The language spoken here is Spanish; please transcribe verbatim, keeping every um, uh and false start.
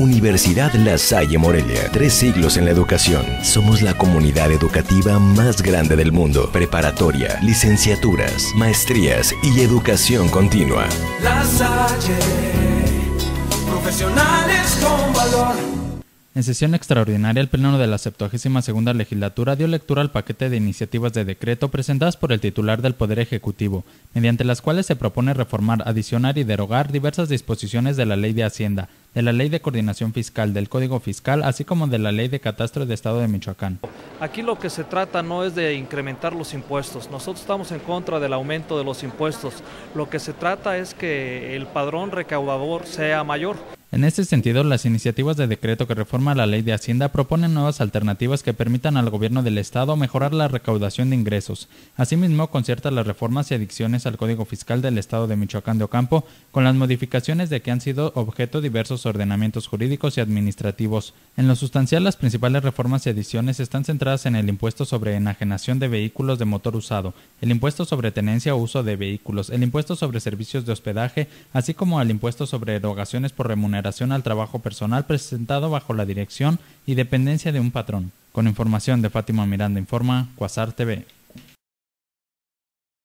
Universidad La Salle Morelia, tres siglos en la educación. Somos la comunidad educativa más grande del mundo. Preparatoria, licenciaturas, maestrías y educación continua. La Salle, profesionales con valor. En sesión extraordinaria, el Pleno de la septuagésima segunda Legislatura dio lectura al paquete de iniciativas de decreto presentadas por el titular del Poder Ejecutivo, mediante las cuales se propone reformar, adicionar y derogar diversas disposiciones de la Ley de Hacienda, de la Ley de Coordinación Fiscal, del Código Fiscal, así como de la Ley de Catastro del Estado de Michoacán. Aquí lo que se trata no es de incrementar los impuestos, nosotros estamos en contra del aumento de los impuestos, lo que se trata es que el padrón recaudador sea mayor. En este sentido, las iniciativas de decreto que reforma la Ley de Hacienda proponen nuevas alternativas que permitan al gobierno del Estado mejorar la recaudación de ingresos. Asimismo, concierta las reformas y adiciones al Código Fiscal del Estado de Michoacán de Ocampo, con las modificaciones de que han sido objeto diversos ordenamientos jurídicos y administrativos. En lo sustancial, las principales reformas y adiciones están centradas en el impuesto sobre enajenación de vehículos de motor usado, el impuesto sobre tenencia o uso de vehículos, el impuesto sobre servicios de hospedaje, así como el impuesto sobre erogaciones por remuneración al trabajo personal presentado bajo la dirección y dependencia de un patrón. Con información de Fátima Miranda Informa, Cuasar T V.